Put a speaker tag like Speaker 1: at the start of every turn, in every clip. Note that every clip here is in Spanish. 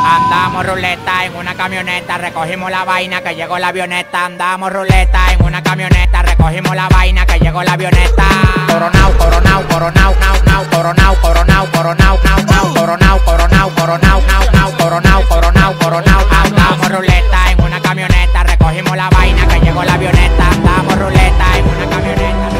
Speaker 1: Andamos ruleta en una camioneta, recogimos la vaina que llegó la avioneta. Andamos ruleta en una camioneta, recogimos la vaina que llegó la avioneta. Coronao, coronao, coronao, nao, nao, coronao, coronao, coronao, nao, nao, coronao, coronao, coronao, nao, nao, coronao, coronao, coronao. Andamos ruleta en una camioneta, recogimos la vaina que llegó la avioneta. Andamos ruleta en una camioneta.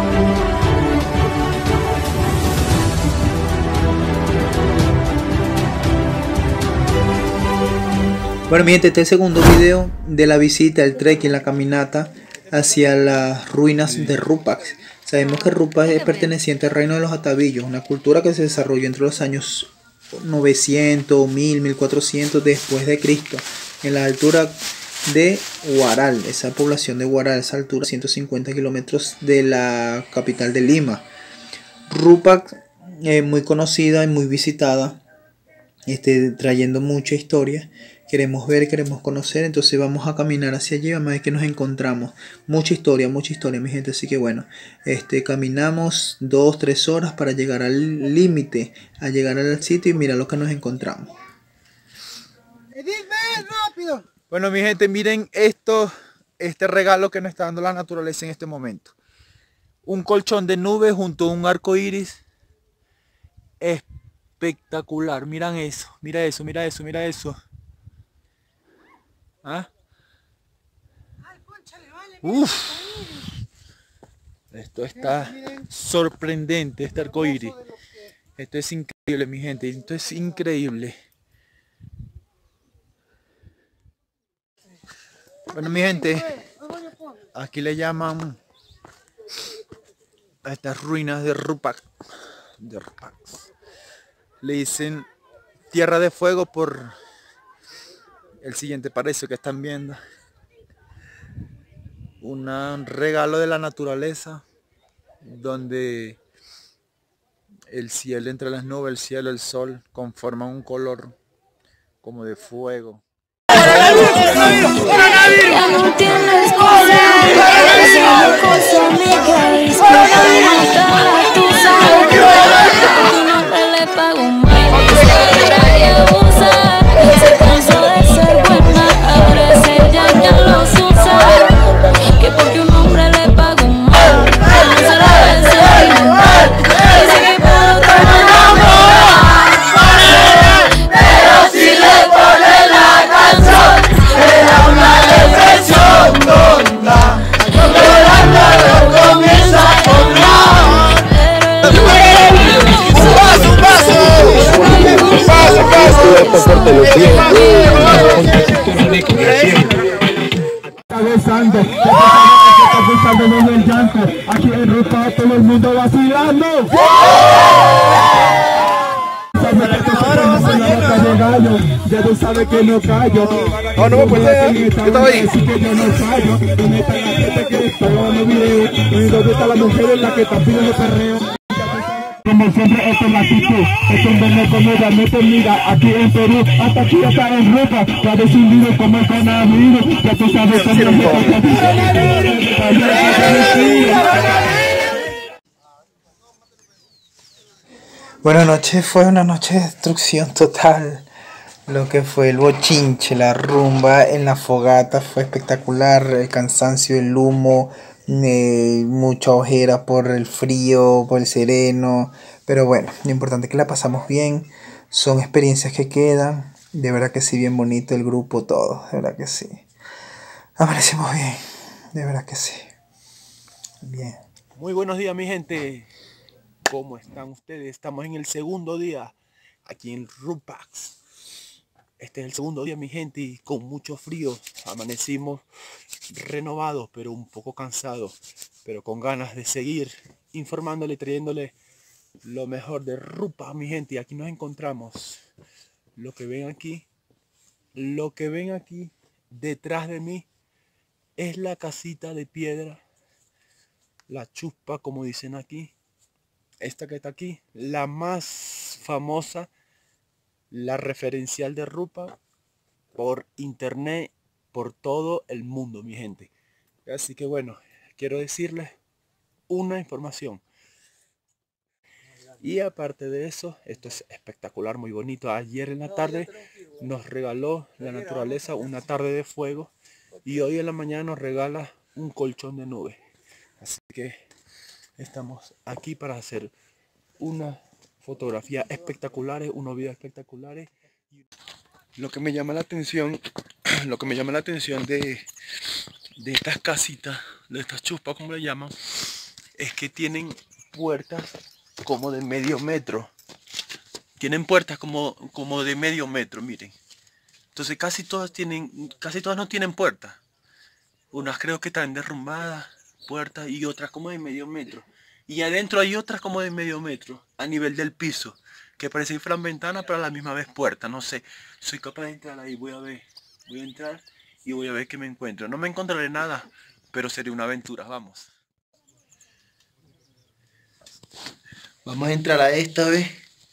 Speaker 2: Bueno, mi gente, este es el segundo video de la visita, el trekking, la caminata hacia las ruinas de Rupac. Sabemos que Rupac es perteneciente al reino de los Atavillos, una cultura que se desarrolló entre los años 900, 1000, 1400 después de Cristo, en la altura de Huaral, esa población de Huaral, esa altura, 150 kilómetros de la capital de Lima. Rupac es muy conocida y muy visitada, trayendo mucha historia. Queremos ver, queremos conocer, entonces vamos a caminar hacia allí, vamos a ver qué nos encontramos. Mucha historia, mi gente, así que bueno, caminamos 2-3 horas para llegar al límite, a llegar al sitio y mira lo que nos encontramos.
Speaker 3: Rápido. Bueno, mi gente, miren esto, este regalo que nos está dando la naturaleza en este momento. Un colchón de nubes junto a un arco iris espectacular. Miran eso, mira eso, mira eso, mira eso. ¿Ah? Uf. Esto está sorprendente, este arco iris. Esto es increíble, mi gente. Esto es increíble. Bueno, mi gente, aquí le llaman a estas ruinas de Rupac. Le dicen Tierra de Fuego por el siguiente paraíso que están viendo. Un regalo de la naturaleza donde el cielo, entre las nubes, el cielo, el sol conforman un color como de fuego.
Speaker 4: Ya no tienes que porque un hombre le paga un mal, no se la desea dice que puedo pero si le pone la canción era una decepción tonta, llorando comienza a cobrar. Un
Speaker 5: Cabezando, en el llanto, aquí en Rupac todo el mundo vacilando. Ya tú sabes que no callo.
Speaker 3: No, no me puedes. Yo estaba ahí.
Speaker 5: Así que yo no fallo. ¿Dónde está la gente que está grabando video? ¿Dónde está la mujer en la que está pidiendo perreo? Como siempre, esto es la actitud, esto es verme como realmente mira, aquí en Perú, hasta aquí está en Rupac, ya decidido como el coronavirus, ya tú sabes cómo
Speaker 2: Buenas noches, fue una noche de destrucción total. Lo que fue el bochinche, la rumba en la fogata fue espectacular, el cansancio, el humo, mucha ojera por el frío, por el sereno, pero bueno, lo importante es que la pasamos bien, son experiencias que quedan, de verdad que sí, bien bonito el grupo, todo, de verdad que sí, amanecimos bien, de verdad que sí, bien.
Speaker 3: Muy buenos días, mi gente, ¿cómo están ustedes? Estamos en el segundo día aquí en Rupac. Este es el segundo día, mi gente, y con mucho frío. Amanecimos renovados, pero un poco cansados, pero con ganas de seguir informándole y trayéndole lo mejor de Rupac, mi gente. Y aquí nos encontramos. Lo que ven aquí detrás de mí es la casita de piedra, la chuspa, como dicen aquí. Esta que está aquí, la más famosa, la referencial de Rupac por internet, por todo el mundo, mi gente. Así que bueno, quiero decirles una información. Y aparte de eso, esto es espectacular, muy bonito. Ayer en la tarde nos regaló la naturaleza una tarde de fuego y hoy en la mañana nos regala un colchón de nubes. Así que estamos aquí para hacer unas fotografías espectaculares, unos videos espectaculares. Lo que me llama la atención, de estas casitas, de estas chuspas como le llaman, es que tienen puertas como de medio metro. Tienen puertas como de medio metro, miren. Entonces casi todas no tienen puertas. Unas creo que están derrumbadas, puertas, y otras como de medio metro. Y adentro hay otras como de medio metro, a nivel del piso, que parecen fueran ventanas, pero a la misma vez puertas. No sé, soy capaz de entrar ahí, voy a entrar y voy a ver qué me encuentro. No me encontraré nada, pero sería una aventura, vamos. Vamos a entrar a esta vez.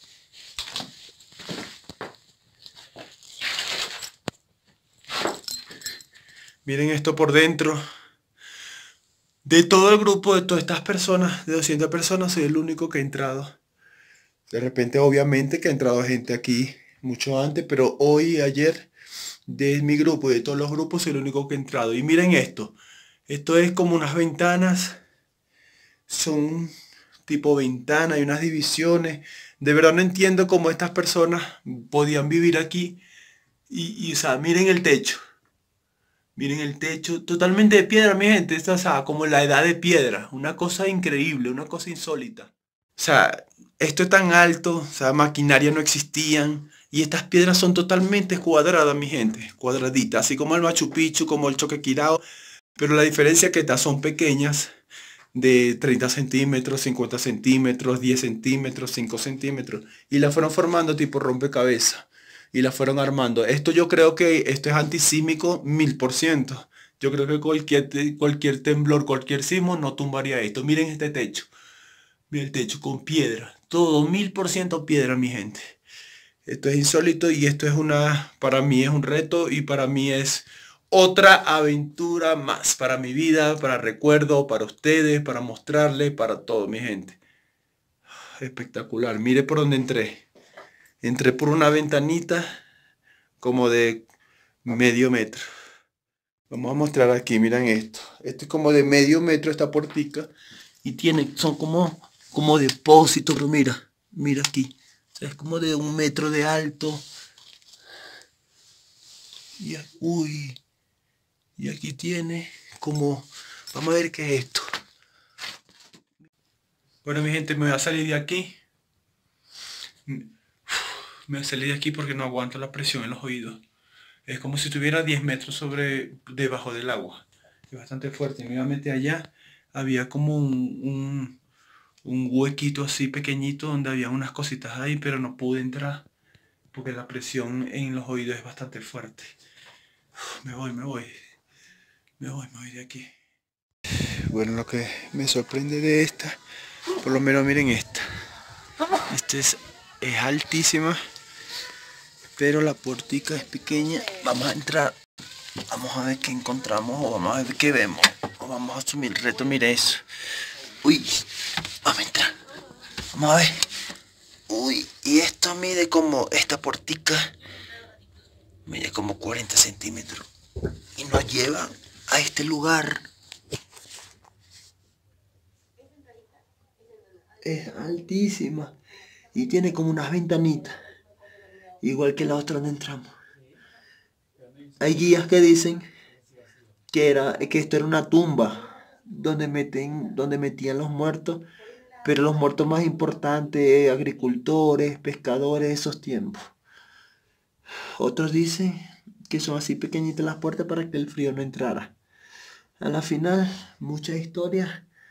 Speaker 3: Miren esto por dentro. De todo el grupo, de todas estas personas, de 200 personas, soy el único que ha entrado. De repente, obviamente, que ha entrado gente aquí mucho antes, pero hoy y ayer, de mi grupo y de todos los grupos, soy el único que ha entrado. Y miren esto. Esto es como unas ventanas. Son tipo ventana, hay unas divisiones. De verdad no entiendo cómo estas personas podían vivir aquí. O sea, miren el techo. Miren el techo, totalmente de piedra, mi gente. Esto, o sea, como la edad de piedra. Una cosa increíble, una cosa insólita. O sea, esto es tan alto, o sea, maquinaria no existían. Y estas piedras son totalmente cuadradas, mi gente. Cuadraditas, así como el Machu Picchu, como el Choquequirao. Pero la diferencia es que estas son pequeñas, de 30 centímetros, 50 centímetros, 10 centímetros, 5 centímetros. Y las fueron formando tipo rompecabezas. Y la fueron armando. Esto yo creo que esto es antisísmico 1000%. Yo creo que cualquier temblor, cualquier sismo no tumbaría esto. Miren este techo. Miren el techo con piedra. Todo 1000% piedra, mi gente. Esto es insólito y esto es para mí es un reto y para mí es otra aventura más. Para mi vida, para recuerdo, para ustedes, para mostrarles, para todo, mi gente. Espectacular. Mire por dónde entré. Entré por una ventanita como de medio metro. Vamos a mostrar aquí, miren esto. Esto es como de medio metro esta puertica. Y son como depósitos, pero mira aquí. O sea, es como de 1 metro de alto. Y aquí tiene como... Vamos a ver qué es esto. Bueno, mi gente, me voy a salir de aquí. Me voy a salir de aquí porque no aguanto la presión en los oídos. Es como si estuviera 10 metros debajo del agua. Es bastante fuerte. Nuevamente allá había como un huequito así pequeñito donde había unas cositas ahí, pero no pude entrar porque la presión en los oídos es bastante fuerte. Me voy de aquí. Bueno, lo que me sorprende de esta, por lo menos miren esta. Esta es altísima, pero la puertica es pequeña. Vamos a entrar, vamos a ver qué encontramos o vamos a ver qué vemos, o vamos a asumir el reto. Mire eso. Uy, vamos a entrar, vamos a ver. Uy, y esto mide como, esta puertica mide como 40 centímetros y nos lleva a este lugar. Es altísima y tiene como unas ventanitas, igual que la otra donde entramos. Hay guías que dicen que esto era una tumba donde metían los muertos, pero los muertos más importantes, agricultores, pescadores de esos tiempos. Otros dicen que son así pequeñitas las puertas para que el frío no entrara. A la final, muchas historias.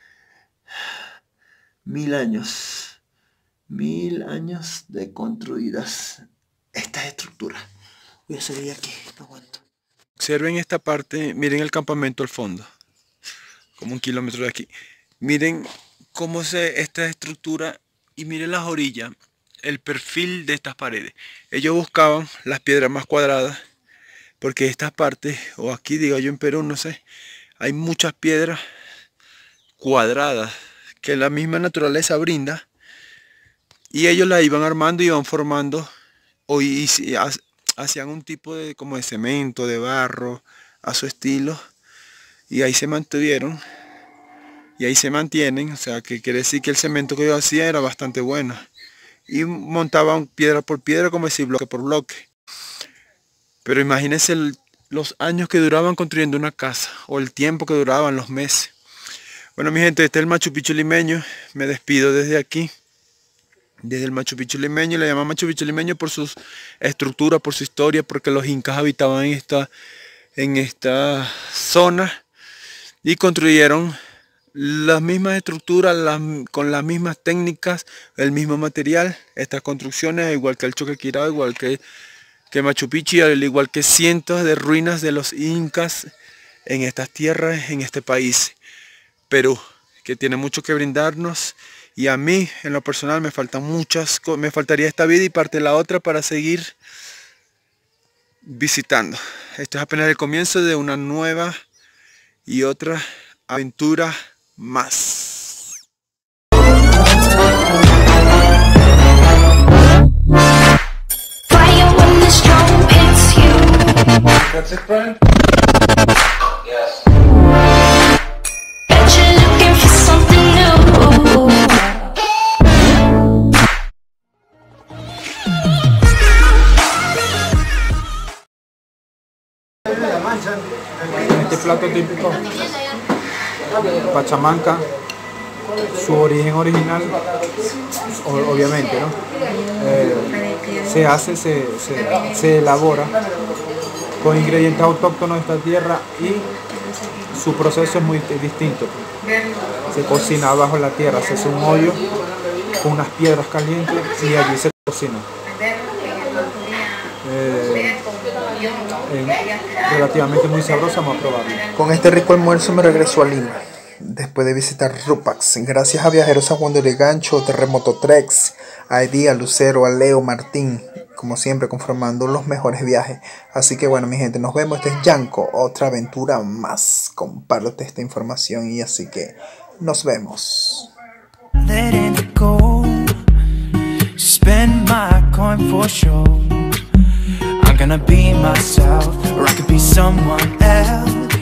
Speaker 3: 1000 años. 1000 años de construidas estas estructuras. Voy a salir de aquí, no aguanto. Observen esta parte, miren el campamento al fondo, como 1 kilómetro de aquí. Miren cómo esta estructura y miren las orillas, el perfil de estas paredes. Ellos buscaban las piedras más cuadradas, porque estas partes, o aquí digo yo en Perú, no sé, hay muchas piedras cuadradas que la misma naturaleza brinda, y ellos la iban armando y iban formando, hacían un tipo de como de cemento, de barro, a su estilo, y ahí se mantuvieron, y ahí se mantienen. O sea, que quiere decir que el cemento que yo hacía era bastante bueno, y montaban piedra por piedra, como decir, bloque por bloque. Pero imagínense los años que duraban construyendo una casa, o el tiempo que duraban, los meses. Bueno, mi gente, este es el Machu Picchu limeño. Me despido desde aquí, desde el Machu Picchu limeño. Le llaman Machu Picchu limeño por sus estructuras, por su historia, porque los incas habitaban en esta zona y construyeron las mismas estructuras, con las mismas técnicas, el mismo material. Estas construcciones, igual que el Choquequirao, igual que Machu Picchu, al igual que cientos de ruinas de los incas en estas tierras, en este país, Perú, que tiene mucho que brindarnos. Y a mí, en lo personal, me faltaría esta vida y parte de la otra para seguir visitando. Esto es apenas el comienzo de una nueva y otra aventura más.
Speaker 5: That's it, Brian?
Speaker 4: Bet you're looking for something new.
Speaker 6: Este plato típico, pachamanca, su origen original, obviamente, ¿no? Se elabora con ingredientes autóctonos de esta tierra y su proceso es muy distinto. Se cocina bajo la tierra, se hace un hoyo con unas piedras calientes y allí se cocina. Relativamente muy sabrosa, vamos a probarlo.
Speaker 2: Con este rico almuerzo me regreso a Lima, después de visitar Rupax. Gracias a Viajeros San Juan de Origancho, Terremoto Trex, a Eddie, a Lucero, a Leo, Martín, como siempre conformando los mejores viajes. Así que bueno, mi gente, nos vemos. Este es Yanko, otra aventura más. Compártete esta información y así que nos vemos.
Speaker 7: Letting it go, spend my coin for sure. I'm gonna be myself, or I could be someone else.